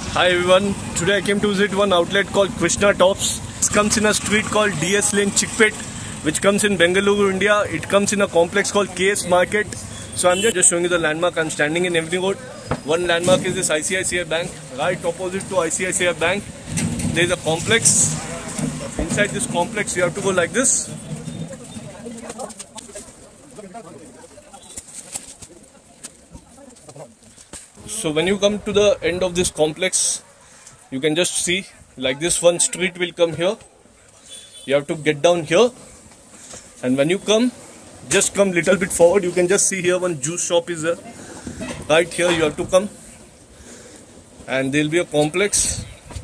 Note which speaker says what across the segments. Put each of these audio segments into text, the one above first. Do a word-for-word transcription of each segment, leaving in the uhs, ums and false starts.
Speaker 1: Hi everyone, today I came to visit one outlet called Krishna Tops. It comes in a street called D S Lane Chickpet, which comes in Bengaluru, India. It comes in a complex called K S Market. So I'm just showing you the landmark. I'm standing in Evening Road. One landmark is this I C I C I Bank. Right opposite to I C I C I Bank, there is a complex. Inside this complex, you have to go like this. So when you come to the end of this complex, you can just see like this one street will come here. You have to get down here, and when you come, just come little bit forward. You can just see here one juice shop is there. Right here you have to come, and there will be a complex,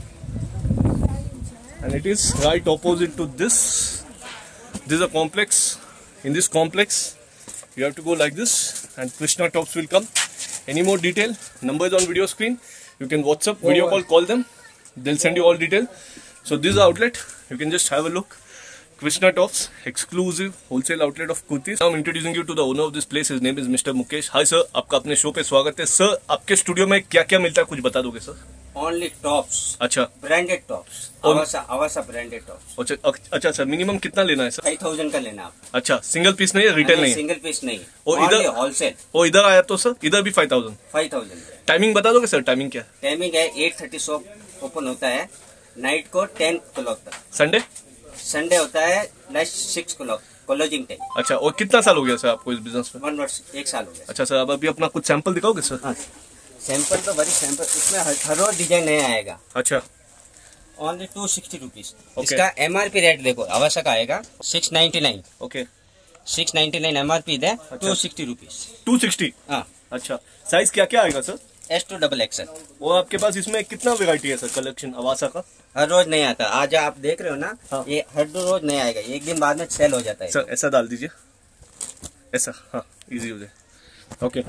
Speaker 1: and it is right opposite to this. This is a complex. In this complex, you have to go like this, and Krishna Tops will come. Any more detail, numbers on video screen. You can WhatsApp, video call, call them. They'll send you all detail. So this is the outlet. You can just have a look. Krishna Tops, exclusive wholesale outlet of kurtis. I'm introducing you to the owner of this place. His name is Mister Mukesh. Hi sir, आपका अपने show पे स्वागत है. Sir, आपके studio में क्या क्या मिलता है कुछ बता दोगे सर?
Speaker 2: Only tops.
Speaker 1: अच्छा.
Speaker 2: Branded tops. Avasa, Avasa branded tops.
Speaker 1: अच्छा अच्छा सर, मिनिमम कितना लेना है सर?
Speaker 2: फाइव थाउजेंड का लेना आप.
Speaker 1: अच्छा, सिंगल पीस नहीं है, रिटेल नहीं है?
Speaker 2: सिंगल पीस नहीं.
Speaker 1: और इधर
Speaker 2: होलसेल.
Speaker 1: और इधर आया तो सर, इधर भी five thousand.
Speaker 2: Five thousand.
Speaker 1: Timing बता दोगे सर? टाइमिंग क्या?
Speaker 2: टाइमिंग है एट थर्टी शॉप ओपन होता है नाइट को टेन क्लॉक तक. संडे? संडे होता है like six clock closing time.
Speaker 1: अच्छा, और कितना साल हो गया सर आपको इस बिजनेस में?
Speaker 2: वन वर्ष, एक साल हो गया.
Speaker 1: अच्छा सर, अब अभी अपना कुछ सैंपल दिखाओगे सर? हाँ.
Speaker 2: सैंपल तो बड़ी सैंपल, इसमें हर रोज डिजाइन नया आएगा.
Speaker 1: अच्छा.
Speaker 2: Only two sixty rupees. इसका एमआरपी रेट देखो, अवसा का आएगा six ninety nine.
Speaker 1: Okay.
Speaker 2: Six ninety nine MRP है. Two sixty rupees.
Speaker 1: Two sixty. हाँ. अच्छा, साइज क्या क्या आएगा sir?
Speaker 2: S to double XL.
Speaker 1: वो आपके पास इसमें कितना वेरायटी है सर कलेक्शन अवासा का?
Speaker 2: हर रोज नहीं आता. आज आप देख रहे हो ना. हाँ. ये हर रोज नहीं आएगा, एक दिन बाद में सेल हो जाता है.
Speaker 1: सर ऐसा डाल दीजिए, ऐसा. हाँ, इजी हो जाए. ओके.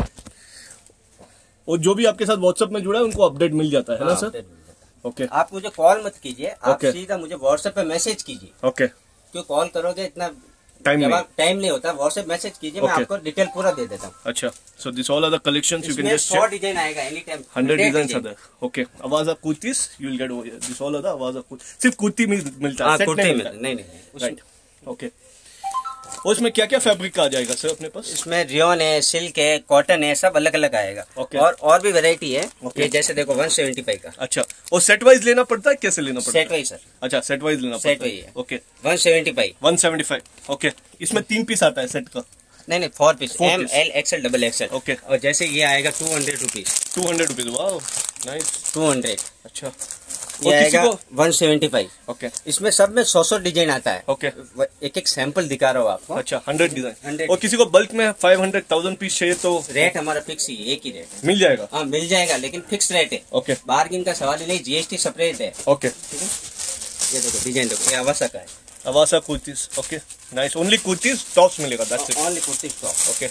Speaker 1: और जो भी आपके साथ व्हाट्सएप में जुड़ा है उनको अपडेट मिल जाता है. हाँ, ना सर? ओके. आप
Speaker 2: मुझे कॉल मत कीजिए, आप सीधा मुझे व्हाट्सएप पे मैसेज कीजिए. ओके. क्यों कॉल करोगे, इतना टाइम नहीं टाइम नहीं होता. व्हाट्सएप मैसेज कीजिए, मैं आपको डिटेल पूरा दे देता हूँ. अच्छा. So this all are the collections. You can just सौ डिजाइन आएगा any time. Hundred design are there. Okay. Avaasa kurtis you will get over here. This all are the Avaasa kurti. सिर्फ कुर्ती मिलता है, सेट नहीं मिलता. नहीं नहीं. राइट. ओके. और इसमें क्या क्या फैब्रिक का आ जाएगा सर अपने पास? इसमें रियोन है, सिल्क है, कॉटन है, सब अलग अलग आएगा. okay. और और भी वैरायटी है. okay. ये जैसे देखो वन सेवेंटी फाइव का. अच्छा. और सेट वाइज लेना पड़ता है, कैसे लेना पड़ता है? Set wise sir. अच्छा, सेट वाइज लेना पड़ता है. सेट वाइज है. Okay. One seventy five. One seventy five. Okay. इसमें तीन पीस आता है सेट का? नहीं नहीं, four piece. M L XL double XL. Okay. और जैसे ये आएगा two hundred rupees. Two hundred rupees. वाह, नाइस. Two hundred. अच्छा. ये आएगा वन सेवेंटी फाइव. ओके. इसमें सब में सौ सौ डिजाइन आता है. ओके. एक एक सैंपल दिखा रहा हूँ आपको. अच्छा, हंड्रेड डिजाइन. हंड्रेड. और किसी को बल्क में फाइव हंड्रेड थाउजेंड पीस चाहिए तो रेट हमारा फिक्स ही, एक ही रेट मिल जाएगा. हाँ, मिल जाएगा, लेकिन फिक्स रेट है. ओके. बार्गिन का सवाल ही नहीं, जीएसटी सेपरेट है. ओके. ठीक है. ये देखो डिजाइन देखो, ये अवासा का है. Avaasa kurtis. Okay, nice. Only kurtis tops मिलेगा? Only kurtis top. Okay.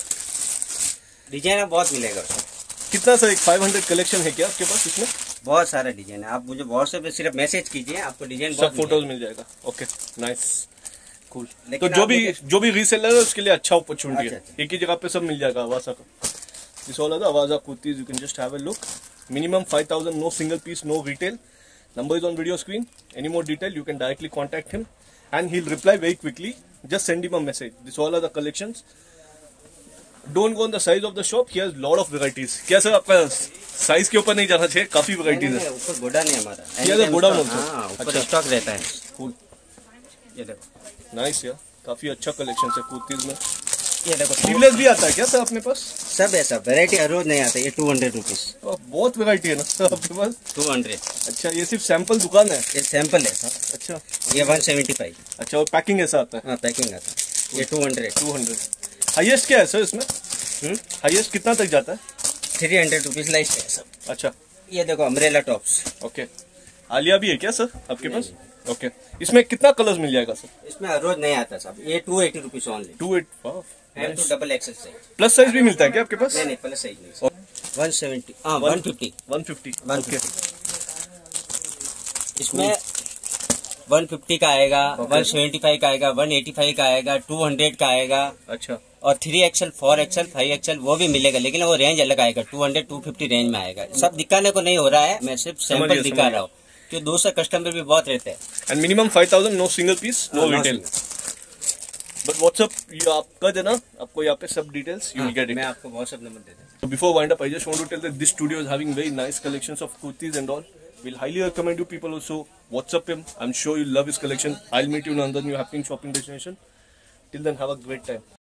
Speaker 2: Design बहुत मिलेगा. कितना सर, एक फाइव हंड्रेड कलेक्शन है क्या आपके पास? इसमें बहुत सारा डिजाइन है. आप मुझे व्हाट्सएप पे सिर्फ मैसेज कीजिए, आपको डिजाइन सब फोटोज मिल जाएगा. Okay, nice, cool. तो जो भी जो भी रीसेलर है उसके लिए अच्छा अपॉर्चुनिटी है. एक ही जगह पे सब मिल जाएगा अवासा का. This all are the Avaasa kurtis. You can just have a look. Minimum five thousand. No single piece, no retail. Number is on video screen. Any more detail you can directly contact him and he'll reply very quickly. Just send him a message. This all are the collections. Don't go on the size of the shop. He has lot of varieties. क्या sir, आपका size के ऊपर नहीं जाना चाहिए, काफी varieties है. ऊपर गोडा नहीं हमारा. ये तो गोडा बोलते हैं. ऊपर स्टॉक रहता है. कूल. ये देखो, नाइस यार, काफी अच्छा कलेक्शन है कुर्तीज में. ये देखो, स्लीवलेस भी आता है क्या सर अपने पास? सब है, सब वैरायटी हर रोज नहीं आता. ये टू हंड्रेड रुपीज. बहुत वैरायटी है ना सर आपके पास? To hundred. अच्छा, ये सिर्फ सैंपल दुकान है? ये सैंपल है सर. अच्छा. ये वन सेवेंटी फाइव. अच्छा, और पैकिंग ऐसा आता है? हाँ, पैकिंग आता है. ये two hundred. Two hundred. Highest क्या है सर इसमें? हाईएस्ट कितना तक जाता है? थ्री हंड्रेड रुपीज लाइस्ट है सब. अच्छा. ये देखो अम्ब्रेला टॉप्स. ओके. आलिया भी है क्या सर आपके पास? ओके. इसमें कितना कलर्स मिल जाएगा सर? इसमें हर रोज नहीं आता सब. ये two eighty rupees only. Two eight. Two double XL size. Plus size भी मिलता है क्या आपके पास? नहीं नहीं, प्लस साइज नहीं. One seventy. हाँ, one fifty. One fifty. Okay. इसमें वन फिफ्टी का आएगा, वन सेवेंटी फाइव का आएगा, वन एटी फाइव का आएगा, टू हंड्रेड का आएगा।
Speaker 1: अच्छा। और
Speaker 2: three XL, four XL, five XL वो भी मिलेगा, लेकिन वो रेंज अलग आएगा, two hundred, two fifty range में आएगा। सब दिखाने को नहीं हो रहा है, मैं सिर्फ सैंपल दिखा रहा हूँ, क्योंकि दूसरे कस्टमर भी बहुत रहते हैं।
Speaker 1: And minimum five thousand, no single piece, no retail. But WhatsApp ये आप कर देना, आपको यहाँ पे सब details you will get it.
Speaker 2: मैं आपको व्हाट्सएप नंबर दे दूँ।
Speaker 1: So before wind up, I just want to tell that this studio is having very nice collections of kurtis and all. We'll highly recommend you people also WhatsApp him. I'm sure you'll love his collection. I'll meet you in another new happening shopping destination. Till then, have a great time.